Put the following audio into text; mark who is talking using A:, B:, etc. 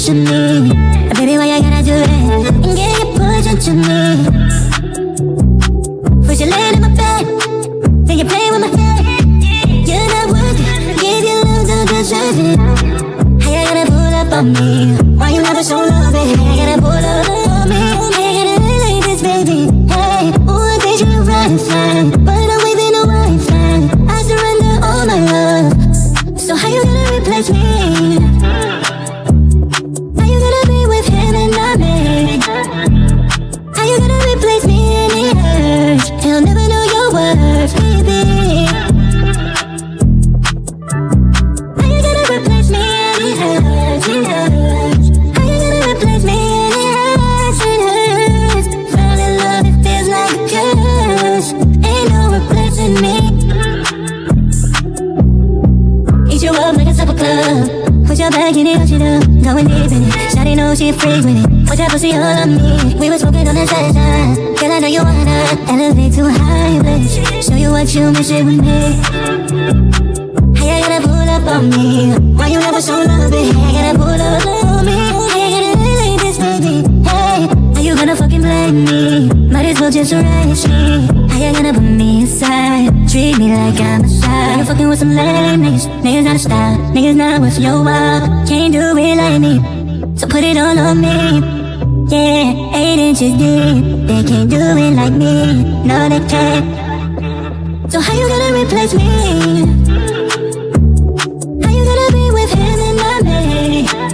A: to me. Baby, why you gotta do that? And get your pushing to me. First you laying in my bed, then you play with my head. You're not worth it, give your love, don't deserve it. How you gonna pull up on me? Why you never show love, baby? How you gonna pull up on me? How you gonna live like this, baby? Hey, ooh, I think you're right, fine, but I'm waving a white flag. I surrender all my love. So how you gonna replace me? How you gonna be with him and not me? How you gonna replace me and he hurts? He'll never know your worth, baby. How you gonna replace me and he hurts, he hurts? How you gonna replace me and he hurts, it hurts? Fell in love, it feels like a curse. Ain't no replacing me. Eat you up like a supper club. Put your back in it, hush it up, going deep in it. Shawty know she a freak with it. Put that pussy all on me. We were smoking on that sunshine. Girl, I know you wanna elevate to a high place. Show you what you miss it with me. How you gonna pull up on me? Why you never show love, baby? How you gonna pull up on me? How you gonna live like this, baby? Hey, how you gonna fucking blame me? Might as well just arrest me. How you gonna put me aside? Treat me like I'm a child. You fucking with some lame niggas. Niggas not a style, niggas not worth your while. Can't do it like me, so put it all on me. Yeah, 8 inches deep. They can't do it like me. No, they can't. So how you gonna replace me? How you gonna be with him and not me?